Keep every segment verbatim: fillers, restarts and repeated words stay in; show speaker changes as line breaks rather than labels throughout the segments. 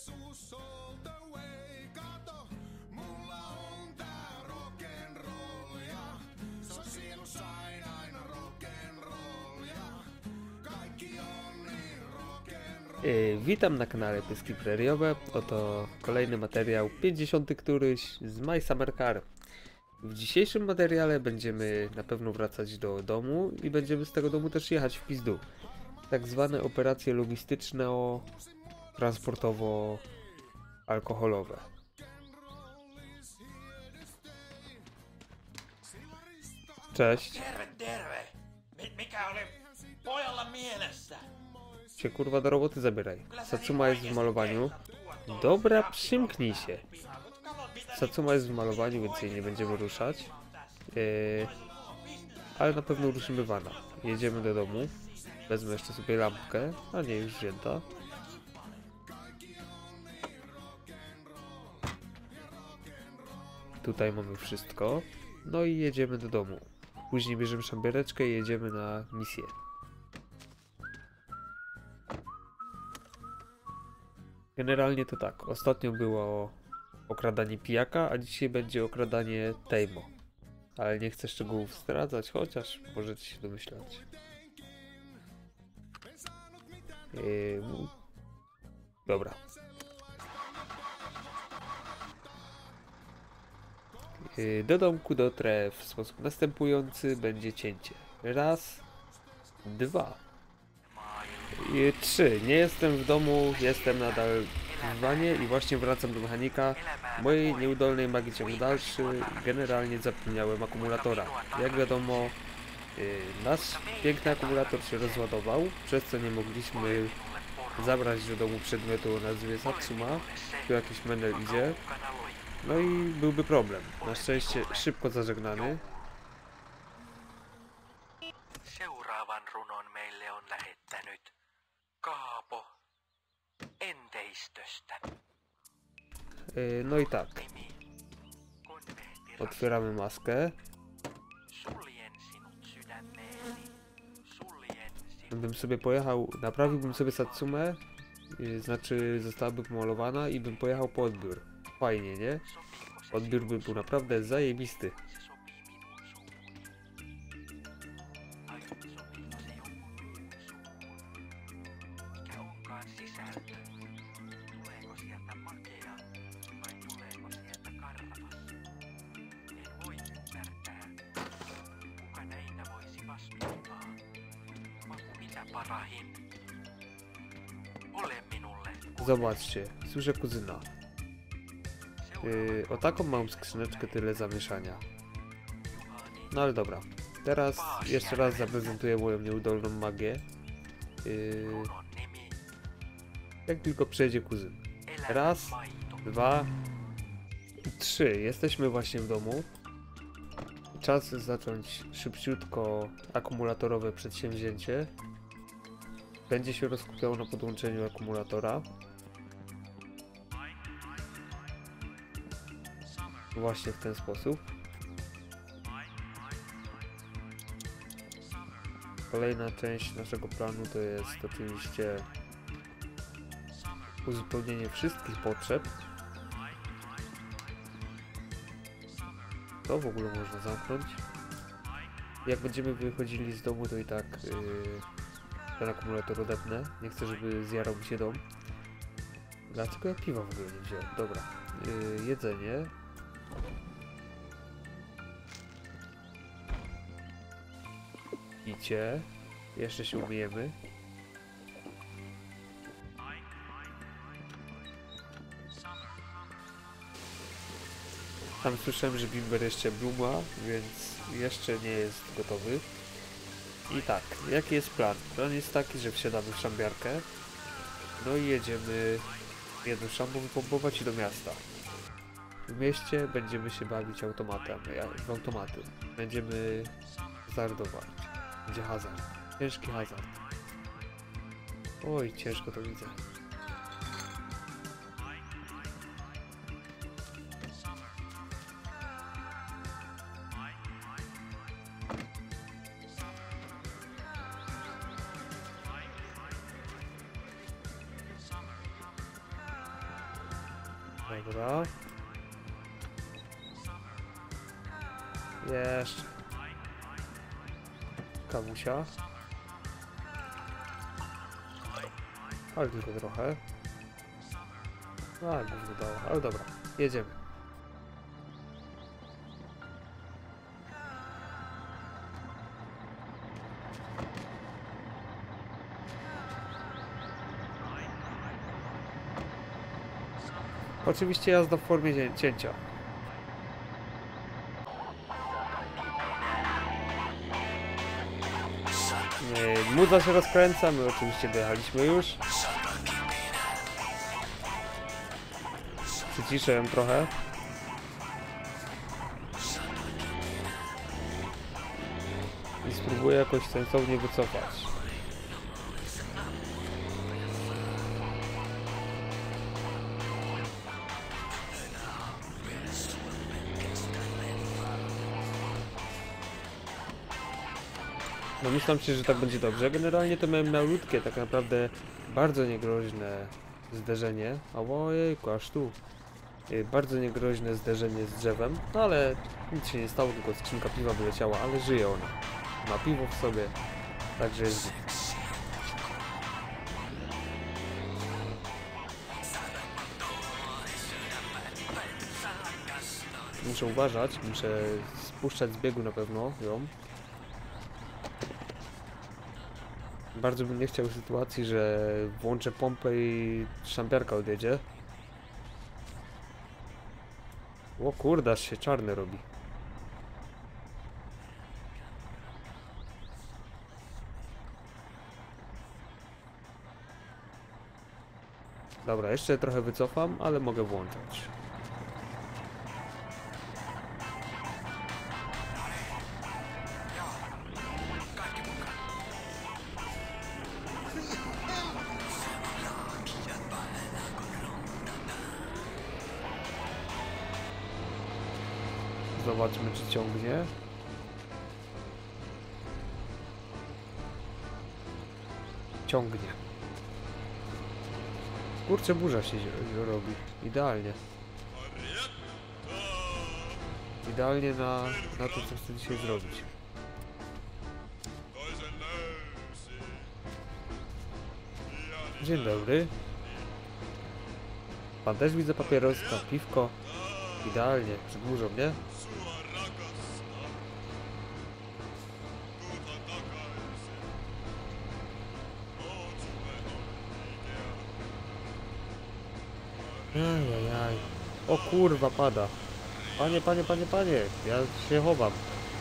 Yy, witam na kanale Pieski Preriowe. Oto kolejny materiał, pięćdziesiąty któryś z My Summer Car. W dzisiejszym materiale będziemy na pewno wracać do domu i będziemy z tego domu też jechać w pizdu. Tak zwane operacje logistyczno-transportowo-alkoholowe. Cześć.
Terve, terve! Mikä oli pojalla mielessä?
Się kurwa do roboty zabieraj. Satsuma jest w malowaniu. Dobra, przymknij się. Satsuma jest w malowaniu, więc jej nie będziemy ruszać. Yy, ale na pewno ruszymy wana. Jedziemy do domu. Wezmę jeszcze sobie lampkę. A nie, już wzięta. Tutaj mamy wszystko. No i jedziemy do domu. Później bierzemy szambiereczkę i jedziemy na misję. Generalnie to tak. Ostatnio było okradanie pijaka, a dzisiaj będzie okradanie Tejmo. Ale nie chcę szczegółów zdradzać, chociaż możecie się domyślać. Yy... Dobra. Yy, do domku dotrę w sposób następujący. Będzie cięcie. Raz, dwa. I trzy. Nie jestem w domu, jestem nadal w wanie i właśnie wracam do mechanika. Mojej nieudolnej magii ciąg dalszy. Generalnie zapomniałem akumulatora. Jak wiadomo, yy, nasz piękny akumulator się rozładował, przez co nie mogliśmy zabrać do domu przedmiotu o nazwie Satsuma. Tu jakiś menel idzie. No i byłby problem. Na szczęście szybko zażegnany.
Seuraavan runon meille on lähettänyt Kaapo Enteistöstä.
Yy, no i tak. Otwieramy maskę.
Suljen sinut sydämeeni. Suljen sinut.
Bym sobie pojechał, naprawiłbym sobie Satsumę, yy, znaczy zostałaby pomalowana i bym pojechał po odbiór. Fajnie, nie? Odbiór by był naprawdę zajebisty.
Se sopii minun suuhuni. Ai sopiiko se jonkun muun suuhun? Mikä onkaan sisältö? Tuleeko sieltä makea vai tuleeko sieltä karvas? En voi ymmärtää. Kuka näitä voisi vastustaa? Maku mitä parahin? Ole minulle.
Zobaczcie, słyszę kuzyna. Yy, o taką mam skrzyneczkę, tyle zamieszania. No ale dobra. Teraz jeszcze raz zaprezentuję moją nieudolną magię. Yy, jak tylko przejdzie kuzyn. Raz, dwa, trzy. Jesteśmy właśnie w domu. Czas zacząć szybciutko akumulatorowe przedsięwzięcie. Będzie się rozkupiało na podłączeniu akumulatora. Właśnie w ten sposób. Kolejna część naszego planu to jest oczywiście uzupełnienie wszystkich potrzeb. To w ogóle można zamknąć. Jak będziemy wychodzili z domu, to i tak yy, ten akumulator odepnę. Nie chcę, żeby zjarał mi się dom. Dlaczego ja piwa w ogóle nie wziąłem? Dobra. Yy, jedzenie. Picie. Jeszcze się umyjemy. Tam słyszałem, że bimber jeszcze bluma, więc jeszcze nie jest gotowy. I tak, jaki jest plan? Plan jest taki, że wsiadamy w szambiarkę. No i jedziemy jedną szambą wypompować i do miasta. W mieście będziemy się bawić automatem, w automaty. Będziemy hazardować. Będzie hazard. Ciężki hazard. Oj, ciężko to widzę. Dobra. Jeszcze. Kawusia. Ale tylko trochę. A, gówno dało, ale dobra, jedziemy. Oczywiście jazda w formie cię- cięcia. Yy, Muza się rozkręca, my oczywiście dojechaliśmy już. Przyciszę ją trochę. I spróbuję jakoś sensownie wycofać. Domyślam się, że tak będzie dobrze. Generalnie to miałem malutkie, tak naprawdę bardzo niegroźne zderzenie. Ojejku, aż tu. Bardzo niegroźne zderzenie z drzewem, no ale nic się nie stało, tylko skrzynka piwa wyleciała, ale żyje ona. Ma piwo w sobie, także jest. Muszę uważać, muszę spuszczać z biegu na pewno ją. Bardzo bym nie chciał sytuacji, że włączę pompę i szampiarka odjedzie. O kurde, aż się czarny robi. Dobra, jeszcze trochę wycofam, ale mogę włączać. Zobaczmy, czy ciągnie. Ciągnie. Kurczę, burza się robi. Idealnie. Idealnie na, na to, co chcę dzisiaj zrobić. Dzień dobry. Pan też widzę papieroska, piwko. Idealnie, przed burzą, nie? Ajajaj. O kurwa, pada. Panie, panie, panie, panie. Ja się chowam.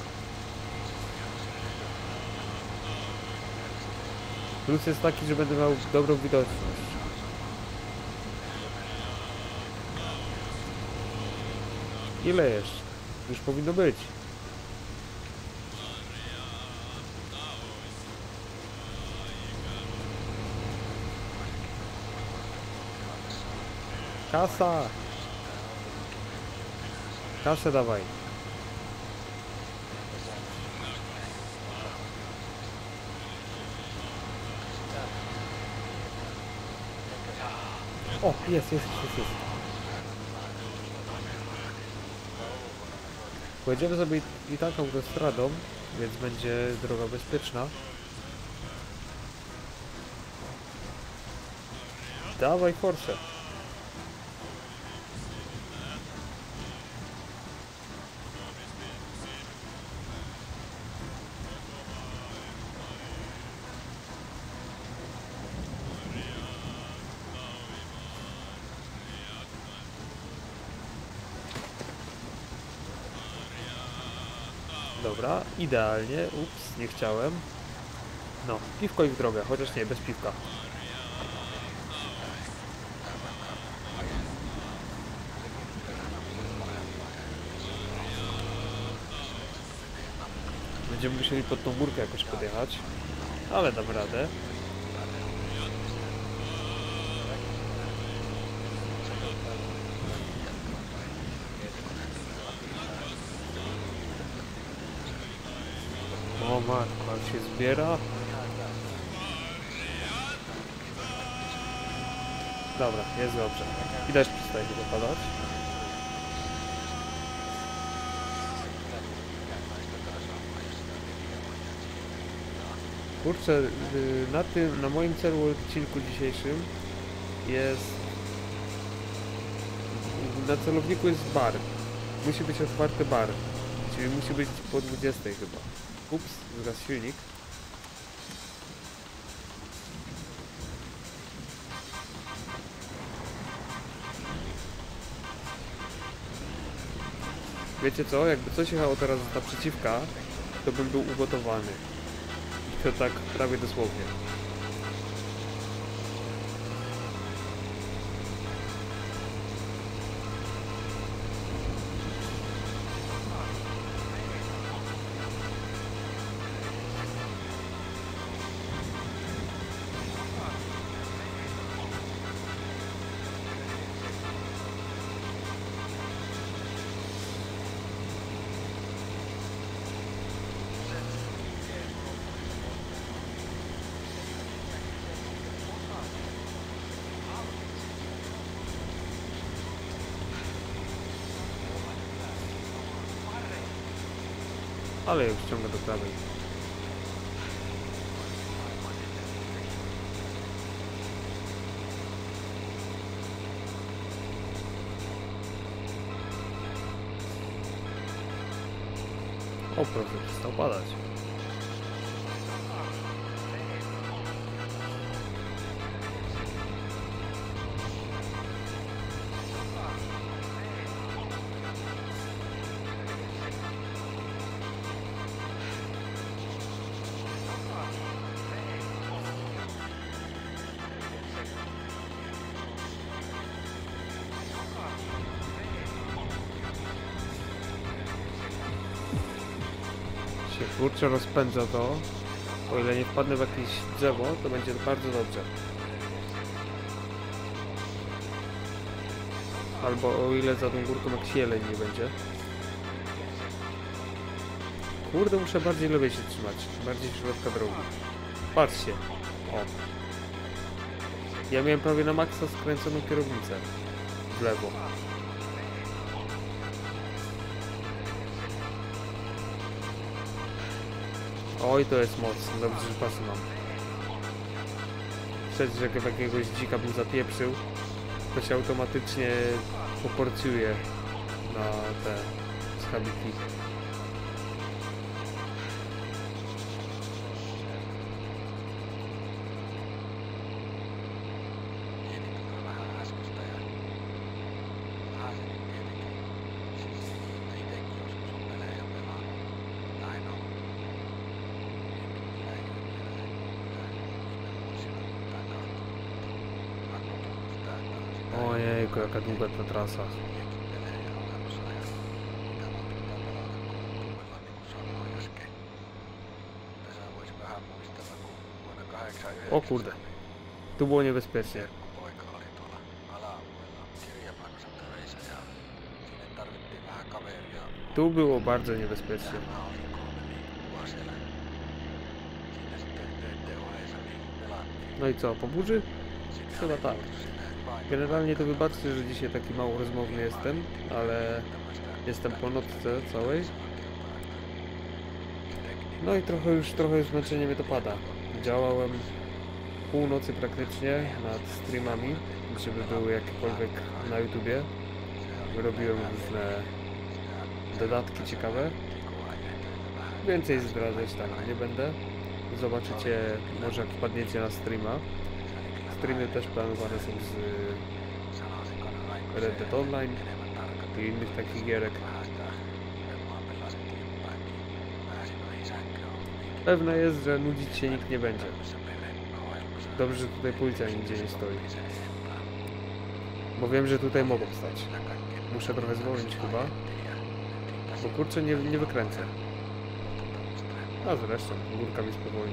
Plus jest taki, że będę miał dobrą widoczność. Ile jeszcze? Już powinno być. Kasa! Kasę dawaj. O, jest, jest, jest, jest. Pojedziemy sobie i, i tak autostradą, więc będzie droga bezpieczna. Dawaj Force. Dobra, idealnie. Ups, nie chciałem. No, piwko i w drogę, chociaż nie, bez piwka. Będziemy musieli pod tą górkę jakoś podjechać, ale dam radę. O matko, jak się zbiera. Dobra, jest dobrze. I deszcz przestaje chyba padać. Kurczę, y, na tym, na moim celu odcinku dzisiejszym jest... Na celowniku jest bar. Musi być otwarty bar. Czyli musi być po dwudziestej chyba. Ups, zgasł silnik. Wiecie co? Jakby coś jechało teraz naprzeciwka, to bym był ugotowany. I to tak prawie dosłownie. Ale już ciągle do prawej. O, proszę, przestał padać. Kurczę, rozpędza to. O ile nie wpadnę w jakieś drzewo, to będzie bardzo dobrze. Albo o ile za tą górką jak jeleń nie będzie. Kurde, muszę bardziej lewej się trzymać. Bardziej w środka drogi. Patrzcie. O. Ja miałem prawie na maksa skręconą kierownicę. W lewo. Oj, to jest mocno, dobrze, że pasy mam. Przecież jak jakiegoś dzika bym zapieprzył, to się automatycznie poporcjuje na te schabiki. Ojejku, jaka długa ta trasa. O kurde, tu było niebezpiecznie. Tu było bardzo niebezpiecznie. No i co, po burzy? Chyba tak. Generalnie to wybaczcie, że dzisiaj taki mało rozmowny jestem, ale jestem po nocce całej. No i trochę już, trochę zmęczenie mnie to pada. Działałem pół nocy praktycznie nad streamami, żeby były jakiekolwiek na YouTubie. Robiłem różne dodatki ciekawe. Więcej zdradzać tam nie będę. Zobaczycie, może jak wpadniecie na streama. Streamy też planowane są z Red Dead Online i innych takich gierek. Pewne jest, że nudzić się nikt nie będzie. Dobrze, że tutaj policja nigdzie nie stoi. Bo wiem, że tutaj mogą stać. Muszę trochę zwolnić chyba. Bo kurczę, nie, nie wykręcę. A zresztą, górka mi spowolni.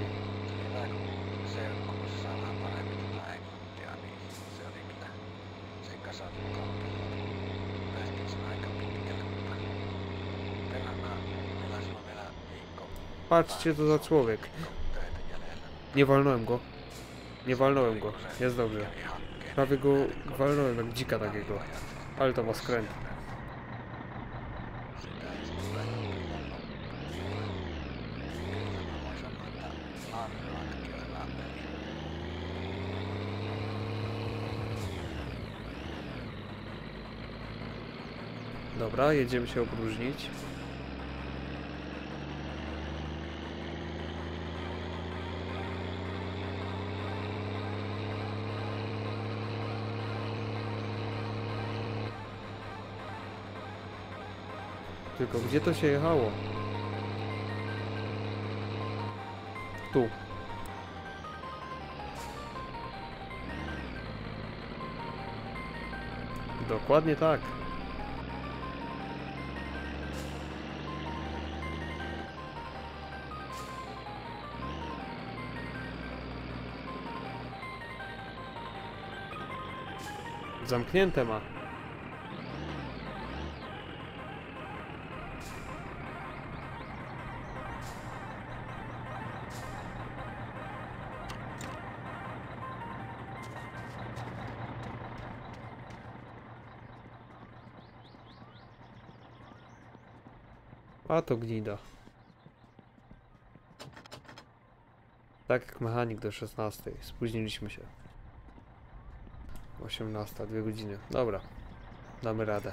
Patrzcie, co za człowiek. Nie walnąłem go. Nie walnąłem go. Jest dobrze. Prawie go walnąłem jak dzika takiego. Ale to ma skręt. Dobra, jedziemy się opróżnić. Tylko gdzie to się jechało? Tu. Dokładnie tak. Zamknięte ma. A to gnida. Tak jak mechanik do szesnastej. Spóźniliśmy się. osiemnasta, dwie godziny. Dobra. Damy radę.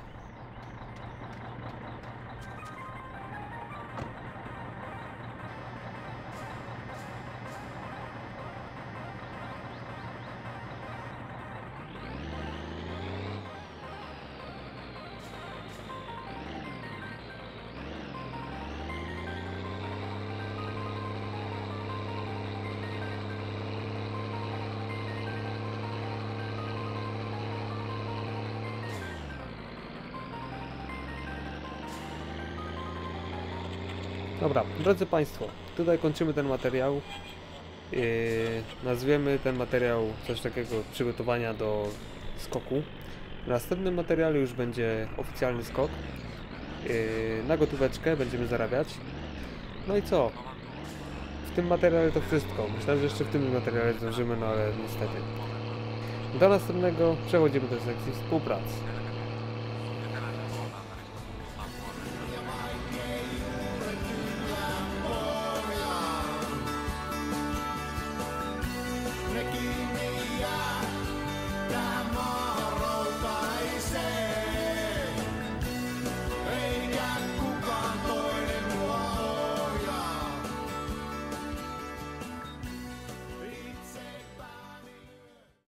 Dobra, drodzy Państwo, tutaj kończymy ten materiał. Yy, nazwiemy ten materiał coś takiego przygotowania do skoku. W następnym materiale już będzie oficjalny skok. Yy, na gotóweczkę będziemy zarabiać. No i co? W tym materiale to wszystko. Myślałem, że jeszcze w tym materiale zdążymy, no ale niestety. Do następnego przechodzimy do sekcji współpracy.